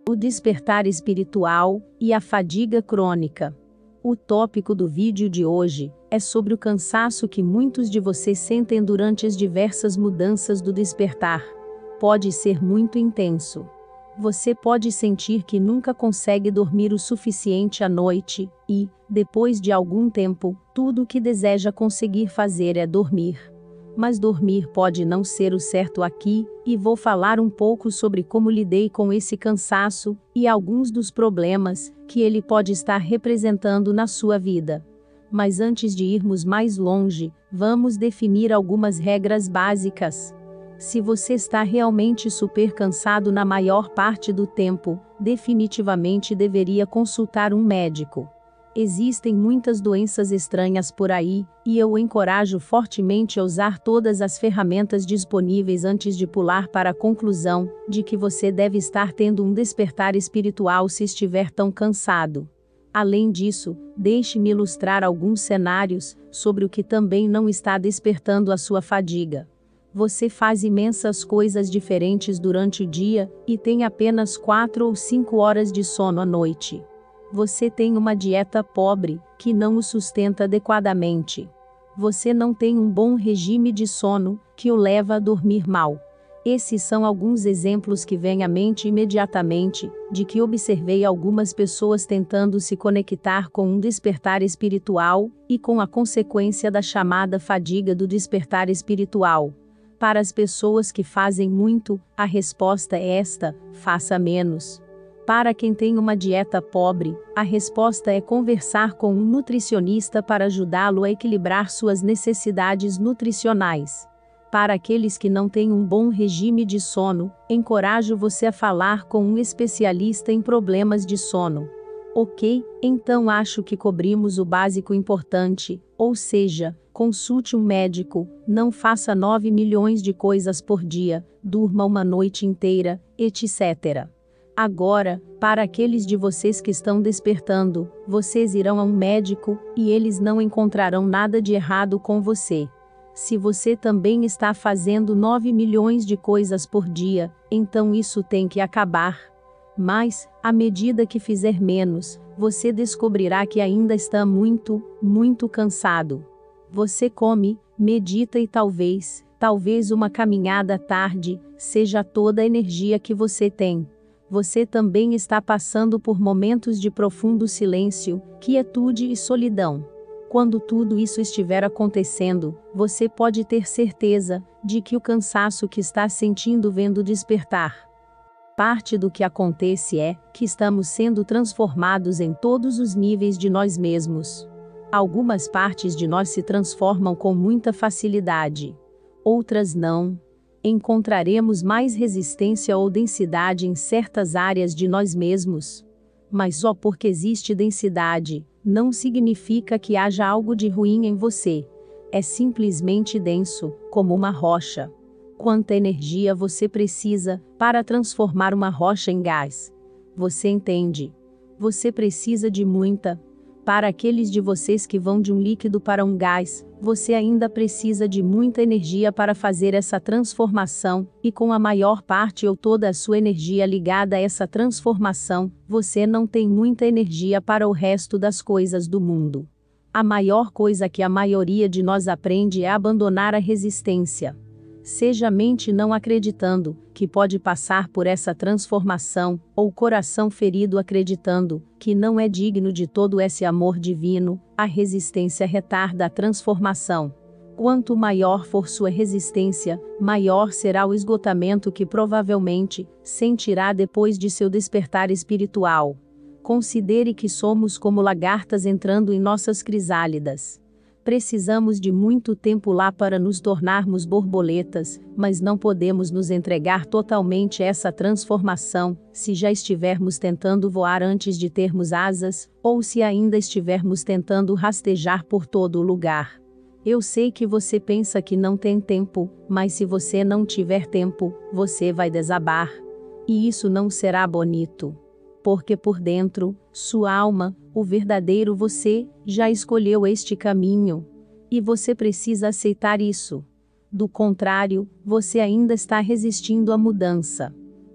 O despertar espiritual e a fadiga crônica. O tópico do vídeo de hoje é sobre o cansaço que muitos de vocês sentem durante as diversas mudanças do despertar. Pode ser muito intenso. Você pode sentir que nunca consegue dormir o suficiente à noite e, depois de algum tempo, tudo o que deseja conseguir fazer é dormir. Mas dormir pode não ser o certo aqui, e vou falar um pouco sobre como lidei com esse cansaço e alguns dos problemas que ele pode estar representando na sua vida. Mas antes de irmos mais longe, vamos definir algumas regras básicas. Se você está realmente super cansado na maior parte do tempo, definitivamente deveria consultar um médico. Existem muitas doenças estranhas por aí, e eu o encorajo fortemente a usar todas as ferramentas disponíveis antes de pular para a conclusão de que você deve estar tendo um despertar espiritual se estiver tão cansado. Além disso, deixe-me ilustrar alguns cenários sobre o que também não está despertando a sua fadiga. Você faz imensas coisas diferentes durante o dia e tem apenas 4 ou 5 horas de sono à noite. Você tem uma dieta pobre, que não o sustenta adequadamente. Você não tem um bom regime de sono, que o leva a dormir mal. Esses são alguns exemplos que vêm à mente imediatamente, de que observei algumas pessoas tentando se conectar com um despertar espiritual, e com a consequência da chamada fadiga do despertar espiritual. Para as pessoas que fazem muito, a resposta é esta: faça menos. Para quem tem uma dieta pobre, a resposta é conversar com um nutricionista para ajudá-lo a equilibrar suas necessidades nutricionais. Para aqueles que não têm um bom regime de sono, encorajo você a falar com um especialista em problemas de sono. Ok, então acho que cobrimos o básico importante, ou seja, consulte um médico, não faça 9 milhões de coisas por dia, durma uma noite inteira, etc. Agora, para aqueles de vocês que estão despertando, vocês irão a um médico, e eles não encontrarão nada de errado com você. Se você também está fazendo 9 milhões de coisas por dia, então isso tem que acabar. Mas, à medida que fizer menos, você descobrirá que ainda está muito, muito cansado. Você come, medita e talvez uma caminhada à tarde, seja toda a energia que você tem. Você também está passando por momentos de profundo silêncio, quietude e solidão. Quando tudo isso estiver acontecendo, você pode ter certeza de que o cansaço que está sentindo vendo despertar. Parte do que acontece é que estamos sendo transformados em todos os níveis de nós mesmos. Algumas partes de nós se transformam com muita facilidade. Outras não. Encontraremos mais resistência ou densidade em certas áreas de nós mesmos. Mas só porque existe densidade, não significa que haja algo de ruim em você. É simplesmente denso, como uma rocha. Quanta energia você precisa para transformar uma rocha em gás? Você entende? Você precisa de muita. Para aqueles de vocês que vão de um líquido para um gás, você ainda precisa de muita energia para fazer essa transformação, e com a maior parte ou toda a sua energia ligada a essa transformação, você não tem muita energia para o resto das coisas do mundo. A maior coisa que a maioria de nós aprende é abandonar a resistência. Seja a mente não acreditando que pode passar por essa transformação, ou o coração ferido acreditando que não é digno de todo esse amor divino, a resistência retarda a transformação. Quanto maior for sua resistência, maior será o esgotamento que provavelmente sentirá depois de seu despertar espiritual. Considere que somos como lagartas entrando em nossas crisálidas. Precisamos de muito tempo lá para nos tornarmos borboletas, mas não podemos nos entregar totalmente a essa transformação, se já estivermos tentando voar antes de termos asas, ou se ainda estivermos tentando rastejar por todo o lugar. Eu sei que você pensa que não tem tempo, mas se você não tiver tempo, você vai desabar. E isso não será bonito. Porque por dentro, sua alma, o verdadeiro você, já escolheu este caminho. E você precisa aceitar isso. Do contrário, você ainda está resistindo à mudança.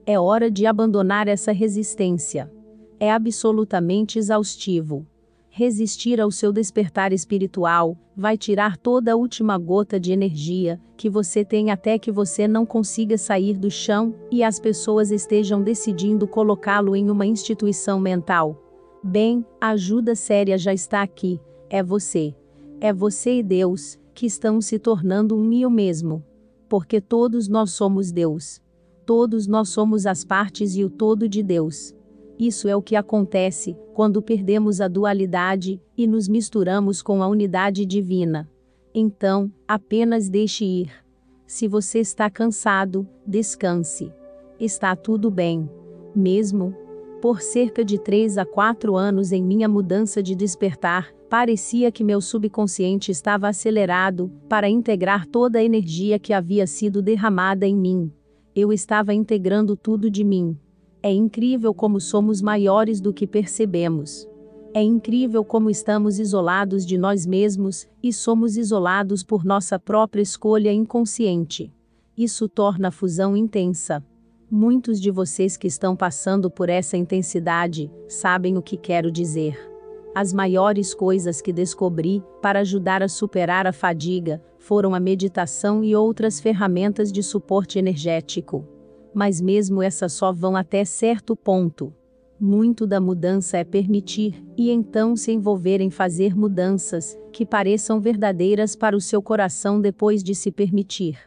É hora de abandonar essa resistência. É absolutamente exaustivo. Resistir ao seu despertar espiritual vai tirar toda a última gota de energia que você tem até que você não consiga sair do chão e as pessoas estejam decidindo colocá-lo em uma instituição mental. Bem, a ajuda séria já está aqui. É você. É você e Deus que estão se tornando um e o mesmo. Porque todos nós somos Deus. Todos nós somos as partes e o todo de Deus. Isso é o que acontece quando perdemos a dualidade e nos misturamos com a unidade divina. Então, apenas deixe ir. Se você está cansado, descanse. Está tudo bem. Mesmo por cerca de 3 a 4 anos em minha mudança de despertar, parecia que meu subconsciente estava acelerado para integrar toda a energia que havia sido derramada em mim. Eu estava integrando tudo de mim. É incrível como somos maiores do que percebemos. É incrível como estamos isolados de nós mesmos, e somos isolados por nossa própria escolha inconsciente. Isso torna a fusão intensa. Muitos de vocês que estão passando por essa intensidade, sabem o que quero dizer. As maiores coisas que descobri, para ajudar a superar a fadiga, foram a meditação e outras ferramentas de suporte energético. Mas mesmo essas só vão até certo ponto. Muito da mudança é permitir, e então se envolver em fazer mudanças, que pareçam verdadeiras para o seu coração depois de se permitir.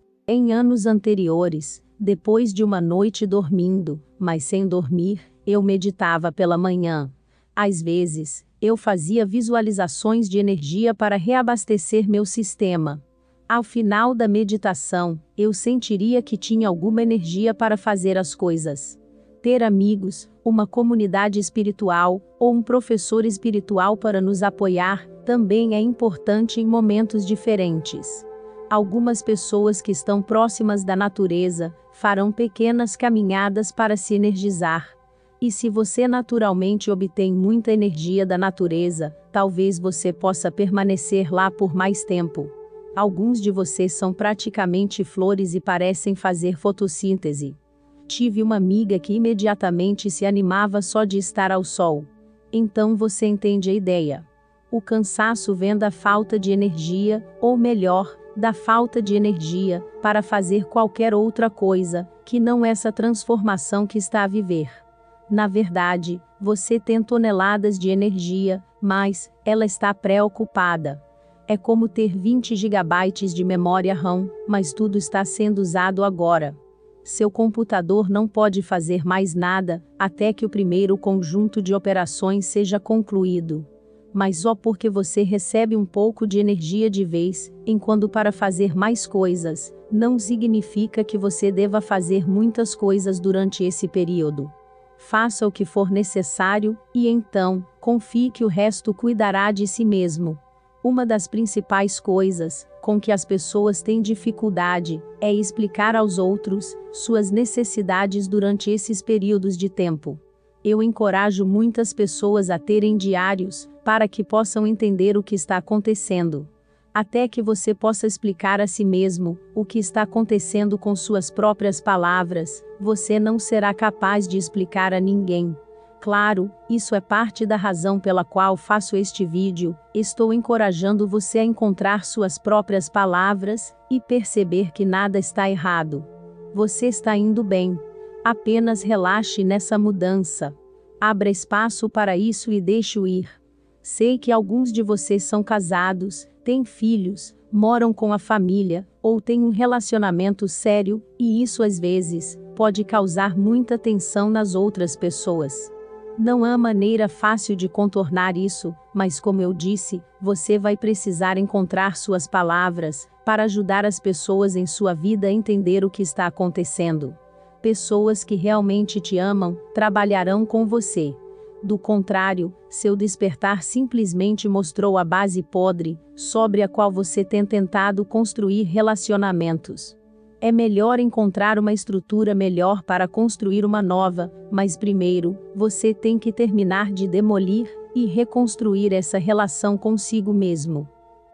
Em anos anteriores, depois de uma noite dormindo, mas sem dormir, eu meditava pela manhã. Às vezes, eu fazia visualizações de energia para reabastecer meu sistema. Ao final da meditação, eu sentiria que tinha alguma energia para fazer as coisas. Ter amigos, uma comunidade espiritual, ou um professor espiritual para nos apoiar, também é importante em momentos diferentes. Algumas pessoas que estão próximas da natureza, farão pequenas caminhadas para se energizar. E se você naturalmente obtém muita energia da natureza, talvez você possa permanecer lá por mais tempo. Alguns de vocês são praticamente flores e parecem fazer fotossíntese. Tive uma amiga que imediatamente se animava só de estar ao sol. Então você entende a ideia. O cansaço vem da falta de energia, ou melhor, da falta de energia, para fazer qualquer outra coisa, que não essa transformação que está a viver. Na verdade, você tem toneladas de energia, mas ela está preocupada. É como ter 20 GB de memória RAM, mas tudo está sendo usado agora. Seu computador não pode fazer mais nada, até que o primeiro conjunto de operações seja concluído. Mas só porque você recebe um pouco de energia de vez em quando para fazer mais coisas, não significa que você deva fazer muitas coisas durante esse período. Faça o que for necessário, e então, confie que o resto cuidará de si mesmo. Uma das principais coisas com que as pessoas têm dificuldade é explicar aos outros suas necessidades durante esses períodos de tempo. Eu encorajo muitas pessoas a terem diários, para que possam entender o que está acontecendo. Até que você possa explicar a si mesmo o que está acontecendo com suas próprias palavras, você não será capaz de explicar a ninguém. Claro, isso é parte da razão pela qual faço este vídeo. Estou encorajando você a encontrar suas próprias palavras e perceber que nada está errado. Você está indo bem. Apenas relaxe nessa mudança. Abra espaço para isso e deixe-o ir. Sei que alguns de vocês são casados, têm filhos, moram com a família, ou têm um relacionamento sério, e isso às vezes pode causar muita tensão nas outras pessoas. Não há maneira fácil de contornar isso, mas como eu disse, você vai precisar encontrar suas palavras para ajudar as pessoas em sua vida a entender o que está acontecendo. Pessoas que realmente te amam trabalharão com você. Do contrário, seu despertar simplesmente mostrou a base podre, sobre a qual você tem tentado construir relacionamentos. É melhor encontrar uma estrutura melhor para construir uma nova, mas primeiro, você tem que terminar de demolir e reconstruir essa relação consigo mesmo.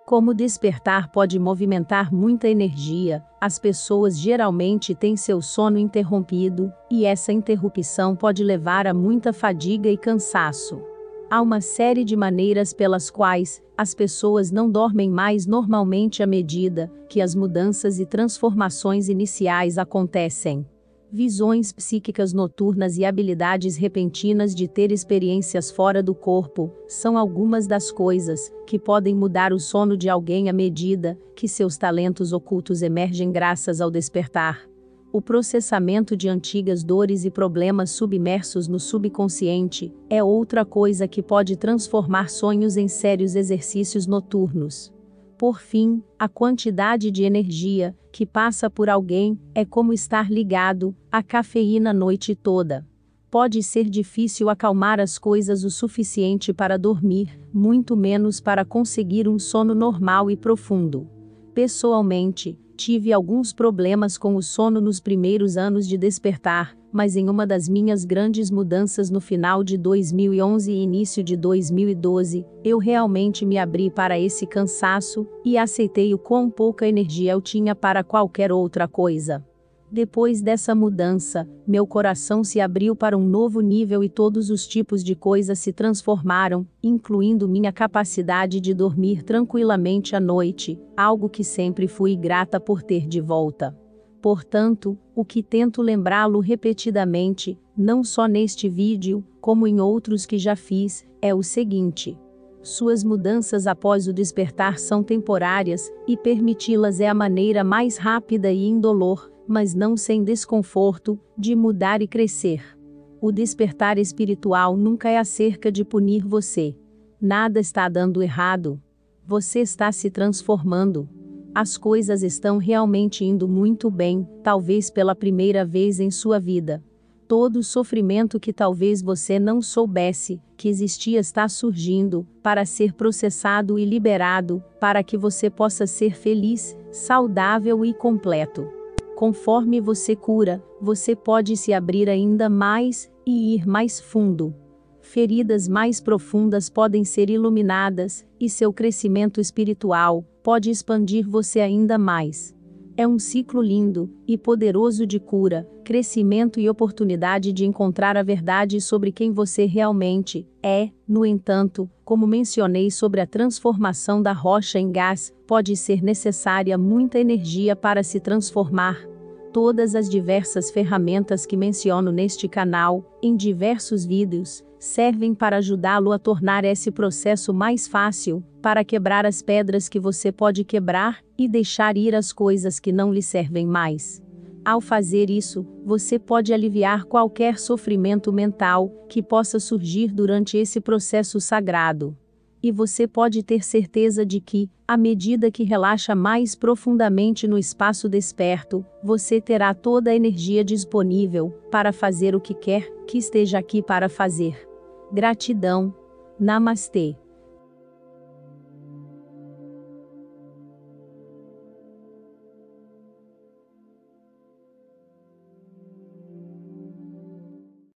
Como despertar pode movimentar muita energia, as pessoas geralmente têm seu sono interrompido, e essa interrupção pode levar a muita fadiga e cansaço. Há uma série de maneiras pelas quais as pessoas não dormem mais normalmente à medida que as mudanças e transformações iniciais acontecem. Visões psíquicas noturnas e habilidades repentinas de ter experiências fora do corpo são algumas das coisas que podem mudar o sono de alguém à medida que seus talentos ocultos emergem graças ao despertar. O processamento de antigas dores e problemas submersos no subconsciente é outra coisa que pode transformar sonhos em sérios exercícios noturnos. Por fim, a quantidade de energia que passa por alguém é como estar ligado à cafeína a noite toda. Pode ser difícil acalmar as coisas o suficiente para dormir, muito menos para conseguir um sono normal e profundo. Pessoalmente, tive alguns problemas com o sono nos primeiros anos de despertar, mas em uma das minhas grandes mudanças no final de 2011 e início de 2012, eu realmente me abri para esse cansaço e aceitei o quão pouca energia eu tinha para qualquer outra coisa. Depois dessa mudança, meu coração se abriu para um novo nível e todos os tipos de coisas se transformaram, incluindo minha capacidade de dormir tranquilamente à noite, algo que sempre fui grata por ter de volta. Portanto, o que tento lembrá-lo repetidamente, não só neste vídeo, como em outros que já fiz, é o seguinte: suas mudanças após o despertar são temporárias, e permiti-las é a maneira mais rápida e indolor, mas não sem desconforto, de mudar e crescer. O despertar espiritual nunca é acerca de punir você. Nada está dando errado. Você está se transformando. As coisas estão realmente indo muito bem, talvez pela primeira vez em sua vida. Todo o sofrimento que talvez você não soubesse que existia está surgindo, para ser processado e liberado, para que você possa ser feliz, saudável e completo. Conforme você cura, você pode se abrir ainda mais e ir mais fundo. Feridas mais profundas podem ser iluminadas, e seu crescimento espiritual pode expandir você ainda mais. É um ciclo lindo e poderoso de cura, crescimento e oportunidade de encontrar a verdade sobre quem você realmente é. No entanto, como mencionei sobre a transformação da rocha em gás, pode ser necessária muita energia para se transformar. Todas as diversas ferramentas que menciono neste canal, em diversos vídeos, servem para ajudá-lo a tornar esse processo mais fácil, para quebrar as pedras que você pode quebrar, e deixar ir as coisas que não lhe servem mais. Ao fazer isso, você pode aliviar qualquer sofrimento mental que possa surgir durante esse processo sagrado. E você pode ter certeza de que, à medida que relaxa mais profundamente no espaço desperto, você terá toda a energia disponível para fazer o que quer que esteja aqui para fazer. Gratidão. Namastê.